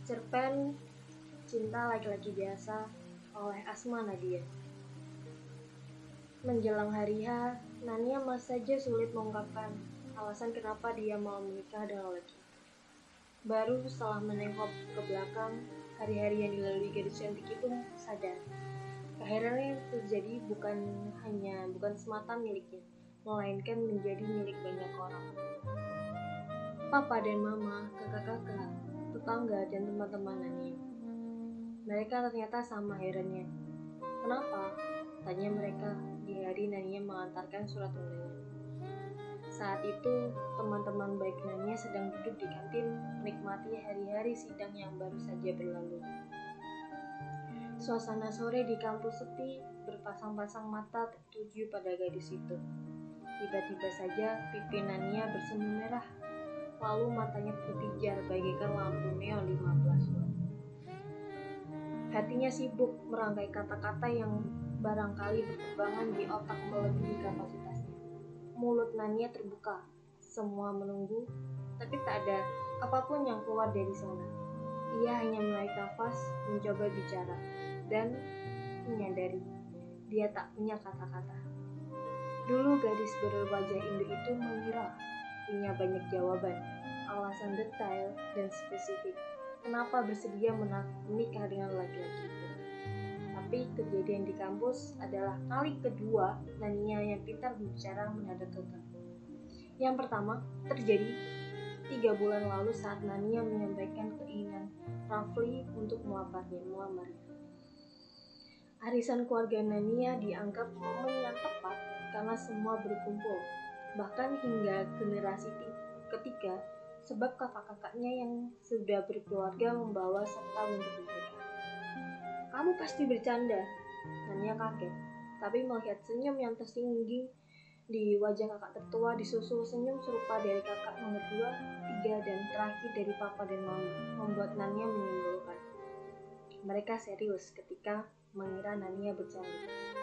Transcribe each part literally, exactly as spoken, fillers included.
Cerpen Cinta Laki-Laki Biasa oleh Asma Nadia. Menjelang hari H, Nania masih saja sulit mengungkapkan alasan kenapa dia mau menikah dengan laki. Baru setelah menengok ke belakang, hari-hari yang dilalui gadis cantik itu sadar. Keheranan yang terjadi bukan hanya bukan semata miliknya, melainkan menjadi milik banyak orang. Papa dan mama, kakak-kakak, tetangga, dan teman-teman Nania. Mereka ternyata sama herannya. Kenapa? Tanya mereka di hari Nania mengantarkan surat undangan. Saat itu, teman-teman baik Nania sedang duduk di kantin menikmati hari-hari sidang yang baru saja berlalu. Suasana sore di kampus sepi, berpasang-pasang mata tertuju pada gadis itu. Tiba-tiba saja pipi Nania bersemi merah, lalu matanya berpijar bagaikan lampu neon lima belas watt. Hatinya sibuk merangkai kata-kata yang barangkali berterbangan di otak melebihi kapasitasnya. Mulut Nania terbuka, semua menunggu, tapi tak ada apapun yang keluar dari sana. Ia hanya menarik nafas, mencoba bicara, dan menyadari dia tak punya kata-kata. Dulu gadis berwajah indu itu mengira punya banyak jawaban, alasan detail dan spesifik kenapa bersedia menikah dengan laki-laki itu. Tapi kejadian di kampus adalah kali kedua Nania yang pintar berbicara mendadak gagal. Yang pertama terjadi tiga bulan lalu saat Nania menyampaikan keinginan Rafli untuk melamarnya. melamarnya. Arisan keluarga Nania dianggap momen yang tepat karena semua berkumpul, bahkan hingga generasi ketiga, sebab kakak-kakaknya yang sudah berkeluarga membawa serta untuk menikah. Kamu pasti bercanda, Nania kaget, tapi melihat senyum yang tersingging di wajah kakak tertua disusul senyum serupa dari kakak nomor dua, tiga, dan terakhir dari papa dan mama, membuat Nania menyimpulkan. Mereka serius ketika mengira Nania bercanda.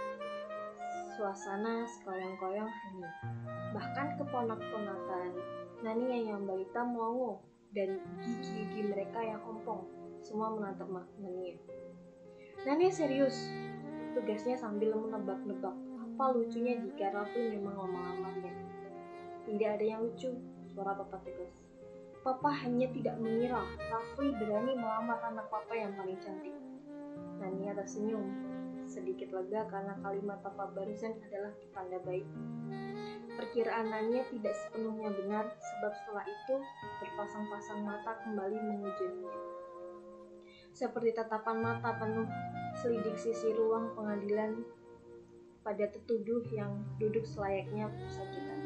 Suasana sekoyang-koyang hening. Bahkan keponak-ponakan Nania yang balita melongo dan gigi-gigi mereka yang ompong semua menatap Nania. Nania serius, tugasnya sambil menebak-nebak apa lucunya jika Rafli memang melamarnya. Tidak ada yang lucu, suara papa tegas. Papa hanya tidak mengira Rafli berani melamar anak papa yang paling cantik. Nania tersenyum, sedikit lega karena kalimat papa barusan adalah pertanda baik. Perkiraan Nania tidak sepenuhnya benar, sebab setelah itu berpasang-pasang mata kembali mengujinya. Seperti tatapan mata penuh selidik sisi ruang pengadilan pada tertuduh yang duduk selayaknya pesakitan.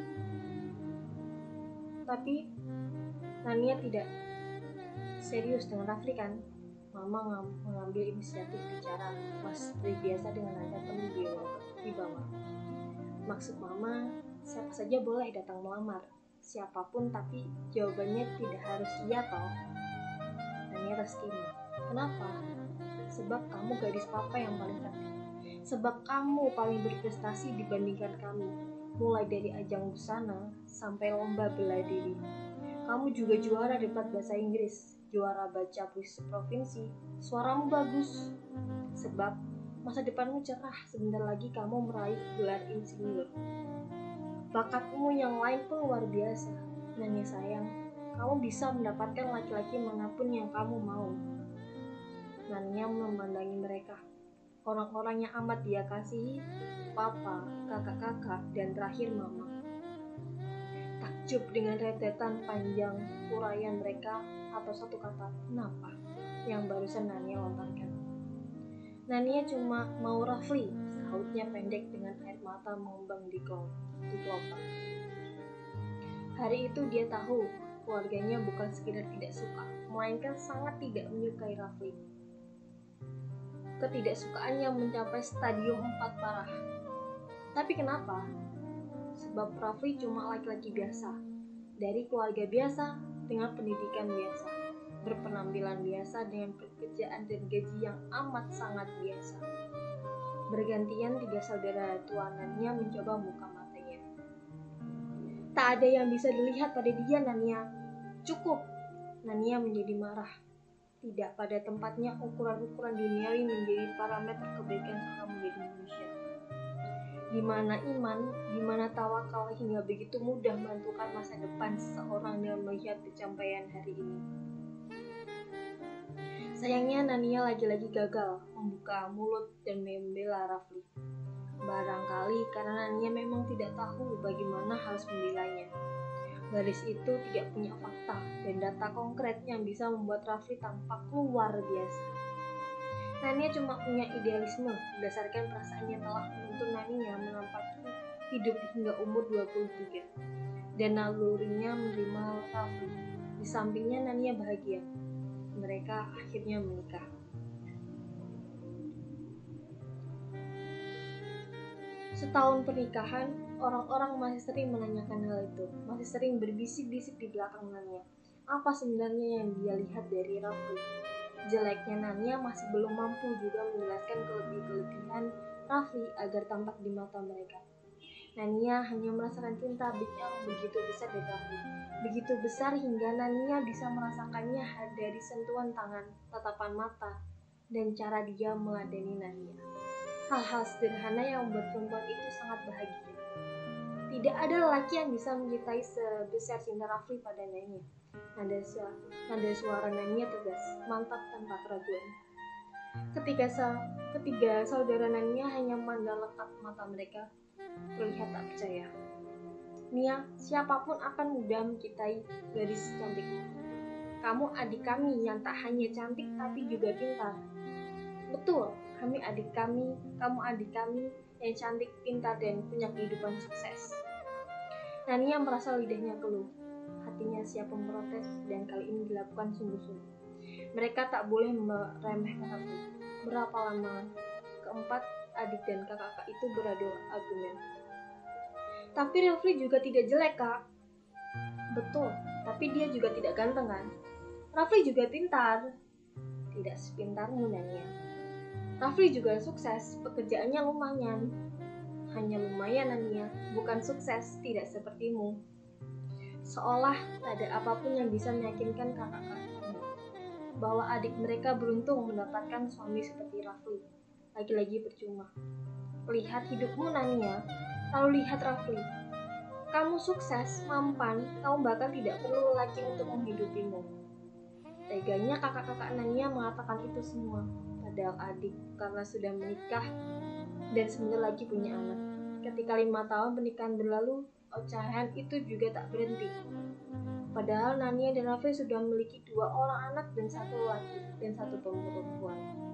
Tapi Nania tidak serius dengan Rafli kan? Mama mengambil inisiatif bicara, mas seperti biasa dengan nada penuh di bawah. Maksud mama, siapa saja boleh datang melamar, siapapun, tapi jawabannya tidak harus iya toh. Nania tersenyum. Kenapa? Sebab kamu gadis papa yang paling cantik. Sebab kamu paling berprestasi dibandingkan kami, mulai dari ajang busana sampai lomba bela diri. Kamu juga juara debat bahasa Inggris, juara baca puisi provinsi, suaramu bagus. Sebab masa depanmu cerah, sebentar lagi kamu meraih gelar insinyur. Bakatmu yang lain pun luar biasa. Nania sayang, kamu bisa mendapatkan laki-laki manapun yang kamu mau. Nania memandangi mereka, orang-orang yang amat dia kasihi, papa, kakak-kakak, dan terakhir mama. Takjub dengan rentetan panjang uraian mereka atau satu kata kenapa yang barusan Nania lontarkan. Nania cuma mau Rafli, sahutnya pendek dengan air mata mengembang di kelopak. Hari itu dia tahu keluarganya bukan sekedar tidak suka, melainkan sangat tidak menyukai Rafli. Ketidaksukaan yang mencapai stadium empat parah. Tapi kenapa? Sebab Rafli cuma laki-laki biasa, dari keluarga biasa dengan pendidikan biasa, berpenampilan biasa dengan pekerjaan dan gaji yang amat sangat biasa. Bergantian tiga saudara tuanannya mencoba buka matanya. Tak ada yang bisa dilihat pada dia, Nania. Cukup, Nania menjadi marah. Tidak pada tempatnya ukuran-ukuran duniawi menjadi parameter kebaikan seorang menjadi manusia. Di mana iman, di mana tawakal hingga begitu mudah menentukan masa depan seseorang dengan melihat pencapaian hari ini. Sayangnya Nania lagi-lagi gagal membuka mulut dan membela Rafli. Barangkali karena Nania memang tidak tahu bagaimana harus membelanya. Gadis itu tidak punya fakta dan data konkret yang bisa membuat Rafli tampak luar biasa. Nania cuma punya idealisme berdasarkan perasaan yang telah menuntun Nania menampaki hidup hingga umur dua puluh tiga. Dan nalurinya menerima Rafli. Di sampingnya Nania bahagia. Mereka akhirnya menikah. Setahun pernikahan, orang-orang masih sering menanyakan hal itu, masih sering berbisik-bisik di belakang Nania. Apa sebenarnya yang dia lihat dari Rafli? Jeleknya Nania masih belum mampu juga menjelaskan kelebihan-kelebihan Rafli agar tampak di mata mereka. Nania hanya merasakan cinta yang begitu besar dari Rafli. Begitu besar hingga Nania bisa merasakannya dari sentuhan tangan, tatapan mata, dan cara dia meladeni Nania. Hal-hal sederhana yang membuat perempuan itu sangat bahagia. Tidak ada lelaki yang bisa mencintai sebesar cinta Rafli pada Nania. Nada, su- nada suara Nania tegas, mantap tanpa keraguan. Ketika sa- ketiga saudara Nania hanya memandang lekat mata mereka, terlihat tak percaya. Nia, siapapun akan mudah mencintai gadis cantikmu. Kamu adik kami yang tak hanya cantik tapi juga pintar. Betul, kami adik kami, kamu adik kami yang cantik, pintar, dan punya kehidupan sukses. Nania merasa lidahnya keluh. Hatinya siap memprotes dan kali ini dilakukan sungguh-sungguh. Mereka tak boleh meremehkan aku. Berapa lama? Keempat adik dan kakak itu beradu argumen. Tapi Rafli juga tidak jelek, Kak. Betul, tapi dia juga tidak ganteng kan? Rafli juga pintar. Tidak sepintarmu, Nania. Rafli juga sukses, pekerjaannya lumayan. Hanya lumayan, Nania, bukan sukses, tidak sepertimu. Seolah tak ada apapun yang bisa meyakinkan kakak-kakaknya bahwa adik mereka beruntung mendapatkan suami seperti Rafli. Lagi-lagi percuma. Lihat hidupmu, Nania, lalu lihat Rafli. Kamu sukses, mampan, kamu bahkan tidak perlu lagi untuk menghidupimu. Teganya kakak-kakak Nania mengatakan itu semua. Padahal adik karena sudah menikah dan sebentar lagi punya anak. Ketika lima tahun pernikahan berlalu, ocehan itu juga tak berhenti. Padahal Nania dan Rafli sudah memiliki dua orang anak dan satu laki dan satu perempuan.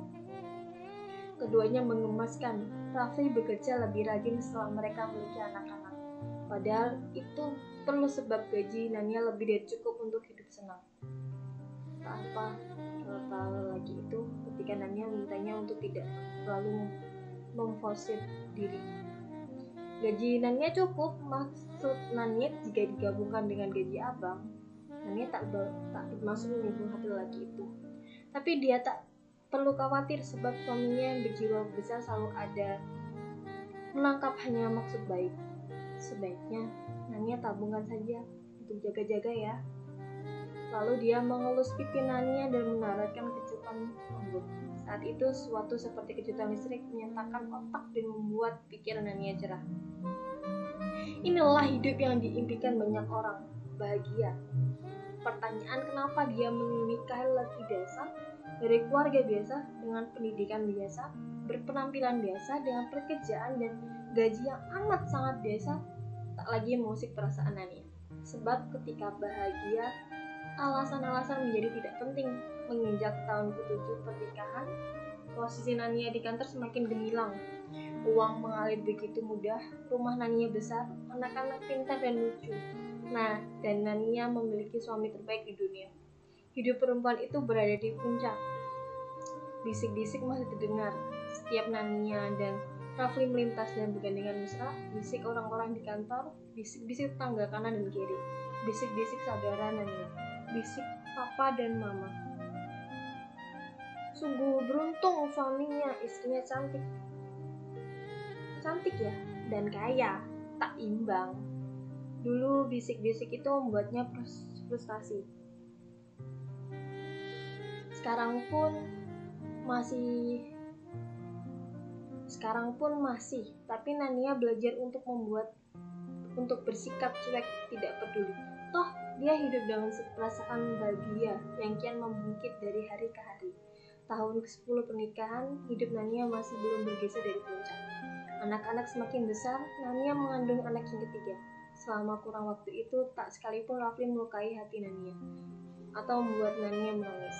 Keduanya mengemaskan. Rafli bekerja lebih rajin setelah mereka memiliki anak-anak. Padahal itu perlu sebab gaji Nania lebih dari cukup untuk hidup senang. Tak apa kata lagi itu ketika Nania memintanya untuk tidak terlalu memforsir diri. Gaji Nania cukup, maksud Nania jika digabungkan dengan gaji abang, Nania tak, ber, tak bermaksud menyinggung hati lagi itu. Tapi dia tak perlu khawatir sebab suaminya yang berjiwa besar selalu ada menangkap hanya maksud baik. Sebaiknya Nania tabungkan saja untuk jaga-jaga ya. Lalu dia mengelus pipi Nania dan menaratkan kecupan lembut. Saat itu sesuatu seperti kejutan listrik menyatakan otak dan membuat pikiran Nania cerah. Inilah hidup yang diimpikan banyak orang, bahagia. Pertanyaan kenapa dia menikah laki biasa, dari keluarga biasa, dengan pendidikan biasa, berpenampilan biasa, dengan pekerjaan dan gaji yang amat sangat biasa, tak lagi mengusik perasaan Nania. Sebab ketika bahagia, alasan-alasan menjadi tidak penting. Menginjak tahun ketujuh pernikahan, posisi Nania di kantor semakin gemilang. Uang mengalir begitu mudah, rumah Nania besar, anak-anak pintar dan lucu. Nah, dan Nania memiliki suami terbaik di dunia. Hidup perempuan itu berada di puncak. Bisik-bisik masih terdengar. Setiap Nania dan Rafli melintas dan bergandengan mesra, bisik orang-orang di kantor, bisik-bisik tangga kanan dan kiri, bisik-bisik saudara Nania, bisik papa dan mama. Sungguh beruntung suaminya, istrinya cantik. Cantik ya, dan kaya, tak imbang. Dulu bisik-bisik itu membuatnya frustasi. Sekarang pun masih Sekarang pun masih, tapi Nania belajar untuk membuat untuk bersikap cuek, tidak peduli. Toh, dia hidup dengan perasaan bahagia yang kian membungkit dari hari ke hari. Tahun kesepuluh pernikahan, hidup Nania masih belum bergeser dari puncak. Anak-anak semakin besar, Nania mengandung anak yang ketiga. Selama kurang waktu itu, tak sekalipun Rafli melukai hati Nania atau membuat Nania menangis.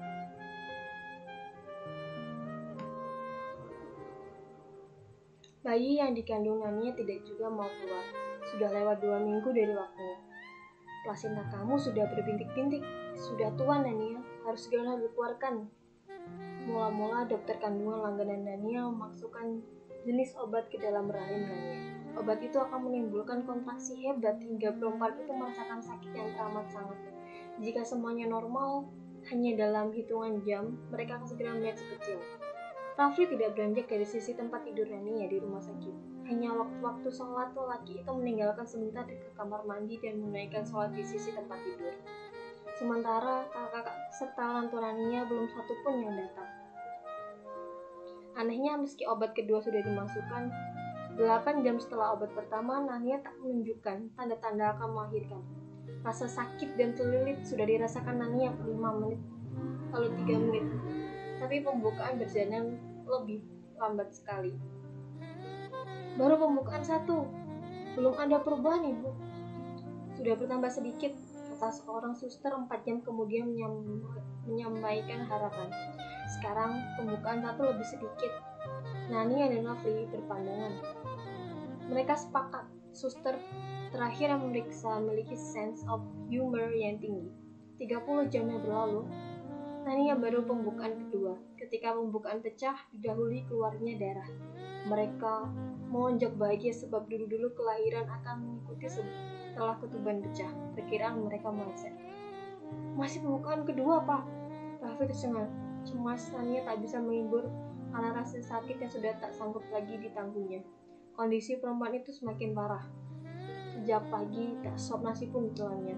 Bayi yang dikandung Nania tidak juga mau keluar. Sudah lewat dua minggu dari waktunya. Plasenta kamu sudah berbintik-bintik. Sudah tua Nania, harus segera dikeluarkan. Mula-mula dokter kandungan langganan Nania memasukkan jenis obat ke dalam rahim Nania. Obat itu akan menimbulkan kontraksi hebat hingga perempuan itu merasakan sakit yang teramat sangat. Jika semuanya normal, hanya dalam hitungan jam, mereka akan segera melihat si kecil. Rafli tidak beranjak dari sisi tempat tidur Nania di rumah sakit. Hanya waktu-waktu sholat, lelaki itu meninggalkan sebentar ke kamar mandi dan menunaikan sholat di sisi tempat tidur. Sementara kakak-kakak serta orang tua Nania belum satu pun yang datang. Anehnya, meski obat kedua sudah dimasukkan, delapan jam setelah obat pertama, Nania tak menunjukkan tanda-tanda akan melahirkan. Rasa sakit dan terlilit sudah dirasakan Nania per lima menit, lalu tiga menit. Tapi pembukaan berjalan lebih lambat sekali. Baru pembukaan satu, belum ada perubahan ibu. Sudah bertambah sedikit, kata seorang suster empat jam kemudian menyampaikan harapan. Sekarang pembukaan satu lebih sedikit. Nania dan Rafli berpandangan. Mereka sepakat, suster terakhir yang memeriksa memiliki sense of humor yang tinggi. tiga puluh jam yang berlalu, Nania baru pembukaan kedua. Ketika pembukaan pecah, didahului keluarnya darah. Mereka melonjak bahagia sebab dulu-dulu kelahiran akan mengikuti setelah ketuban pecah. Perkiraan mereka meleset. Masih pembukaan kedua, Pak. Rafli tercengang. Cemas, Nania tak bisa menghibur karena rasa sakit yang sudah tak sanggup lagi ditanggungnya. Kondisi perempuan itu semakin parah. Sejak pagi, tak sop nasi pun ditelannya.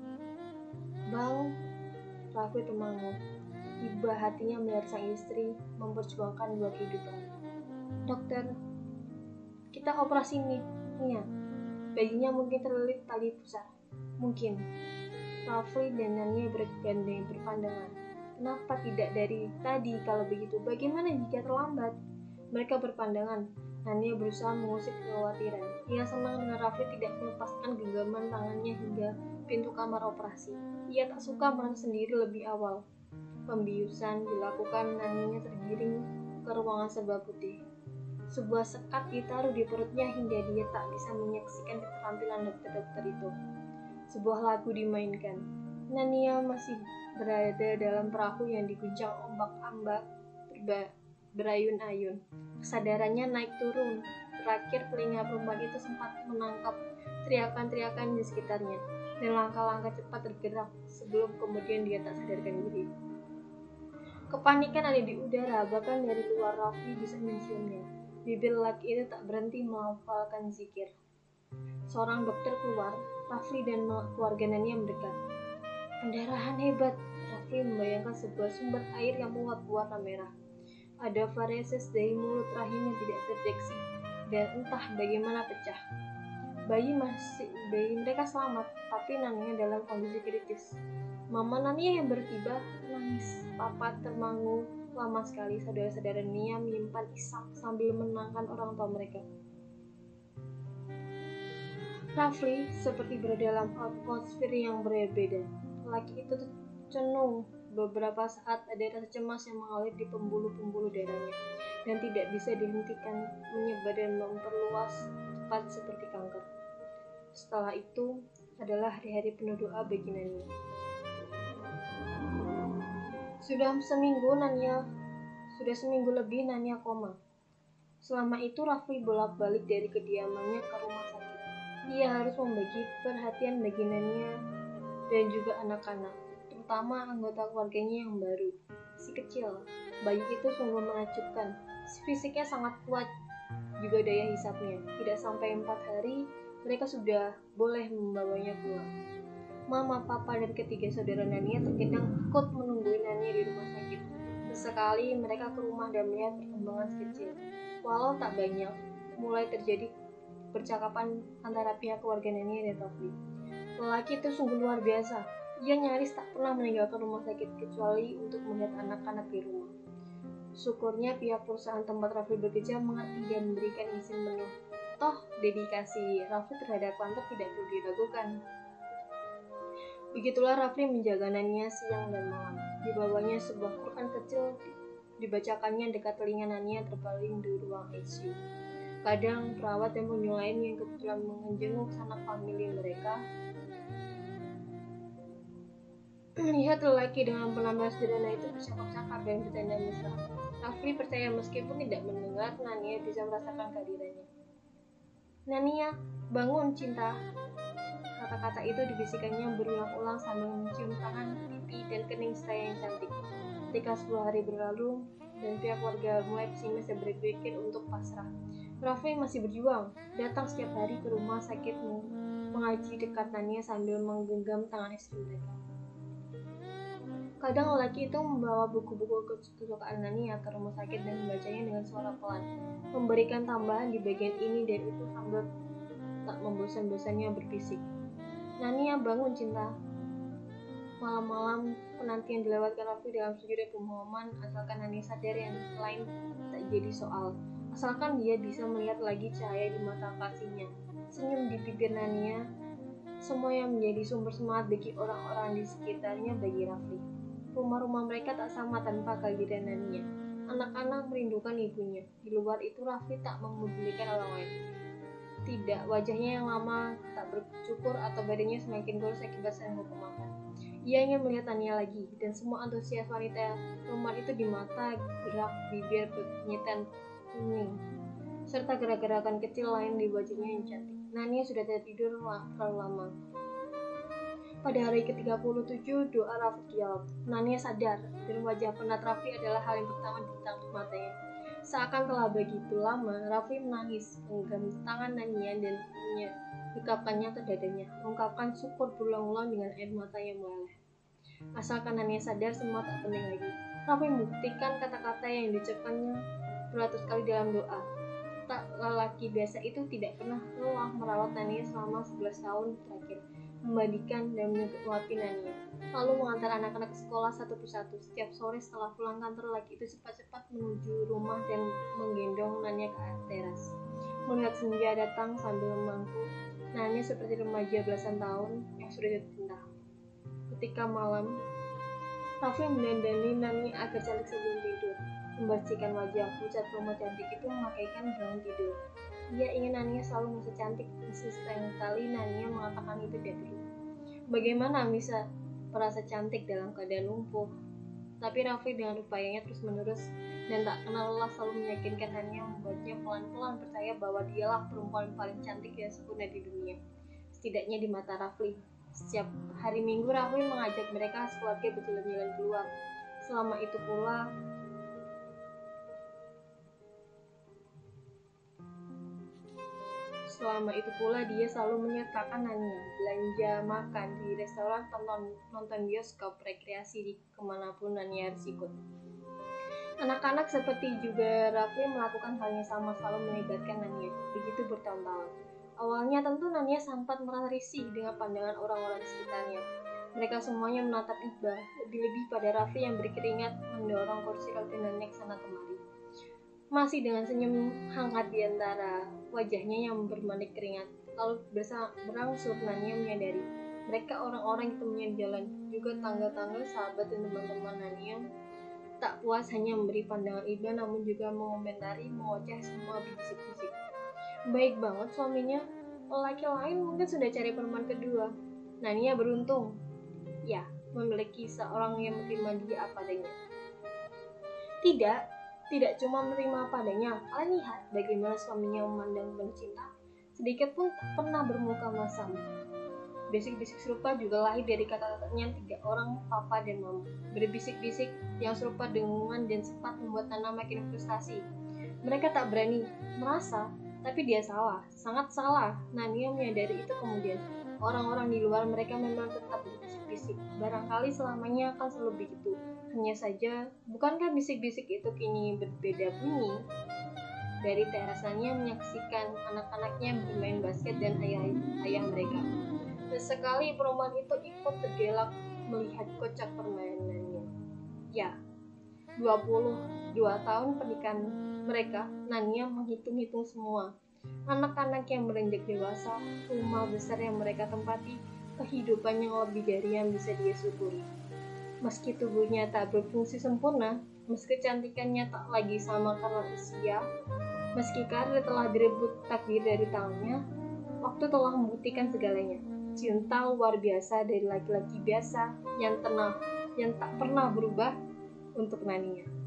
Bang, Rafli termangu. Iba hatinya melihat sang istri memperjuangkan dua kehidupan. Dokter, kita operasi nih, Nia. Bayinya mungkin terlilit tali pusar. Mungkin. Rafli dan Nania bergandeng berpandangan. Kenapa tidak dari tadi kalau begitu? Bagaimana jika terlambat? Mereka berpandangan. Nania berusaha mengusik kekhawatiran. Ia senang dengan Rafli tidak melepaskan genggaman tangannya hingga pintu kamar operasi. Ia tak suka merasa sendiri lebih awal. Pembiusan dilakukan, Nania tergiring ke ruangan serba putih. Sebuah sekat ditaruh di perutnya hingga dia tak bisa menyaksikan keterampilan dokter-dokter itu. Sebuah lagu dimainkan. Nania masih berada dalam perahu yang diguncang ombak-ambak berayun-ayun. Kesadarannya naik turun. Terakhir telinga perempuan itu sempat menangkap teriakan-teriakan di sekitarnya, dan langkah-langkah cepat tergerak sebelum kemudian dia tak sadarkan diri. Kepanikan ada di udara, bahkan dari luar Rafli bisa menciumnya. Bibir lelaki itu tak berhenti melafalkan zikir. Seorang dokter keluar, Rafli dan keluarga Nania mendekat. Pendarahan hebat. Rafli membayangkan sebuah sumber air yang menguap warna merah. Ada vareses dari mulut rahim yang tidak terdeteksi, dan entah bagaimana pecah. Bayi masih, bayi mereka selamat, tapi Nania dalam kondisi kritis. Mama Nania yang bertiba menangis. Papa termangu lama sekali. Saudara-saudara Nania menyimpan isak sambil menenangkan orang tua mereka. Rafli seperti berada dalam atmosfer yang berbeda. Lelaki itu cenung. Beberapa saat ada rasa cemas yang mengalir di pembuluh-pembuluh darahnya dan tidak bisa dihentikan, menyebar dan memperluas cepat seperti kanker. Setelah itu adalah hari-hari penuh doa bagi Nania. Sudah seminggu Nania, sudah seminggu lebih Nania koma. Selama itu Rafli bolak-balik dari kediamannya ke rumah sakit. Ia harus membagi perhatian bagi Nania dan juga anak-anak, terutama anggota keluarganya yang baru. Si kecil, bayi itu sungguh menakjubkan. Fisiknya sangat kuat, juga daya hisapnya. Tidak sampai empat hari, mereka sudah boleh membawanya pulang. Mama, Papa, dan ketiga saudara Nania terkadang ikut menungguin Nania di rumah sakit. Sesekali mereka ke rumah dan melihat perkembangan si kecil. Walau tak banyak, mulai terjadi percakapan antara pihak keluarga Nania dan Rafli. Lelaki itu sungguh luar biasa. Ia nyaris tak pernah meninggalkan rumah sakit kecuali untuk melihat anak-anak di rumah. Syukurnya pihak perusahaan tempat Rafli bekerja mengerti dan memberikan izin penuh. Toh, dedikasi Rafli terhadap kantor tidak perlu diragukan. Begitulah Rafli menjaga Nania siang dan malam. Dibawanya sebuah Quran kecil, dibacakannya dekat telinga Nania terbaring di ruang I C U. Kadang perawat dan pengunjung lain yang kebetulan menjenguk sanak famili mereka melihat lelaki dengan penampilan sederhana itu bercakap-cakap dan bercanda mesra. Rafli percaya meskipun tidak mendengar, Nania bisa merasakan kehadirannya. Nania, bangun cinta. Kata-kata itu dibisikannya berulang-ulang sambil mencium tangan, pipi, dan kening saya yang cantik. Ketika sepuluh hari berlalu dan pihak keluarga mulai pesimis dan berpikir untuk pasrah, Rafli masih berjuang, datang setiap hari ke rumah sakit mengaji dekat Nania sambil menggenggam tangan istri mereka. Kadang lelaki itu membawa buku-buku kesukaan Nania ke rumah sakit dan membacanya dengan suara pelan, memberikan tambahan di bagian ini dan itu sambil tak membosan-bosannya berbisik. Nania, bangun cinta. Malam-malam penantian dilewatkan Rafli dalam sujud pemohonan asalkan Nania sadar yang lain tak jadi soal. Asalkan dia bisa melihat lagi cahaya di mata kasihnya, senyum di bibir Nania, semua yang menjadi sumber semangat bagi orang-orang di sekitarnya bagi Rafli. Rumah-rumah mereka tak sama tanpa kehadiran Nania. Anak-anak merindukan ibunya. Di luar itu Rafli tak memedulikan orang lain. Tidak, wajahnya yang lama tak bercukur atau badannya semakin kurus akibat sering lupa makan. Ia ingin melihat Nania lagi, dan semua antusias wanita rumah itu di mata, gerak bibir penyitan kuning, serta gerak-gerakan kecil lain di wajahnya yang cantik. Nania sudah tertidur terlalu lama. Pada hari ke tiga puluh tujuh, doa Rafli dijawab. Nania sadar, dan wajah penat Rafli adalah hal yang pertama ditangkap matanya. Seakan telah begitu lama, Rafli menangis, menggenggam tangan Nania dan mendekapkannya ke dadanya, mengungkapkan syukur berulang-ulang dengan air mata yang meleleh. Asalkan Nania sadar, semua tak penting lagi. Rafli membuktikan kata-kata yang diucapkannya beratus kali dalam doa. Tak lelaki biasa itu tidak pernah lelah merawat Nania selama sebelas tahun terakhir, membandikan dan menyuapi Nania, lalu mengantar anak-anak ke sekolah satu persatu. Setiap sore setelah pulang kantor, lelaki itu cepat-cepat menuju rumah dan menggendong Nania ke teras. Melihat senja datang sambil memangku, Nania seperti remaja belasan tahun yang sudah jatuh cinta. Ketika malam, Rafli mendandani Nania agar cantik sebelum tidur, membersihkan wajah. Pucat rumah cantik itu memakaikan gaun tidur. Ia ingin Nania selalu merasa cantik, meski seringkali Nania mengatakan itu tidak perlu. Bagaimana bisa merasa cantik dalam keadaan lumpuh? Tapi Rafli dengan upayanya terus-menerus dan tak kenal lelah selalu meyakinkan Nania, membuatnya pelan-pelan percaya bahwa dialah perempuan paling cantik dan sempurna di dunia, setidaknya di mata Rafli. Setiap hari Minggu Rafli mengajak mereka sekeluarga berjalan-jalan keluar. Selama itu pula Selama itu pula dia selalu menyertakan Nania belanja makan di restoran, tonton, nonton bioskop, rekreasi di kemanapun Nania harus ikut. Anak-anak seperti juga Rafli melakukan hal yang sama, selalu melibatkan Nania. Begitu bertahun-tahun. Awalnya tentu Nania sempat merasa risih dengan pandangan orang-orang di sekitarnya. Mereka semuanya menatap iba, lebih-lebih pada Rafli yang berkeringat mendorong kursi roti Nania ke sana kemari. Masih dengan senyum hangat di antara wajahnya yang bermanik keringat. Lalu berangsur Nania menyadari mereka orang-orang yang temunya di jalan, juga tangga-tangga, sahabat dan teman-teman Nania tak puas hanya memberi pandangan iba, namun juga mengomentari, mengoceh, semua berbisik-bisik. Baik banget suaminya, lelaki lain mungkin sudah cari perempuan kedua. Nania beruntung, ya, memiliki seorang yang menerima dia apa adanya. Tidak, tidak cuma menerima apa adanya. Kalian lihat bagaimana suaminya memandang penuh cinta, sedikit pun tak pernah bermuka masam. Bisik-bisik serupa juga lahir dari kata-katanya tiga orang, papa dan mama. Berbisik-bisik yang serupa dengungan dan sempat membuat Nana makin frustasi. Mereka tak berani merasa, tapi dia salah, sangat salah. Nania menyadari itu kemudian. orang-orang di luar mereka memang tetap berbisik-bisik. Barangkali selamanya akan selalu begitu. Hanya saja, bukankah bisik-bisik itu kini berbeda bunyi? Dari teras Nania menyaksikan anak-anaknya bermain basket dan ayah-ayah mereka. Sesekali perempuan itu ikut tergelak melihat kocak permainannya. Ya, dua puluh dua tahun pernikahan mereka, Nania menghitung-hitung semua. Anak-anak yang beranjak dewasa, rumah besar yang mereka tempati, kehidupan yang lebih dari yang bisa dia syukuri. Meski tubuhnya tak berfungsi sempurna, meski kecantikannya tak lagi sama karena usia, meski karir telah direbut takdir dari tangannya, waktu telah membuktikan segalanya. Cinta luar biasa dari laki-laki biasa yang tenang, yang tak pernah berubah untuk Nania.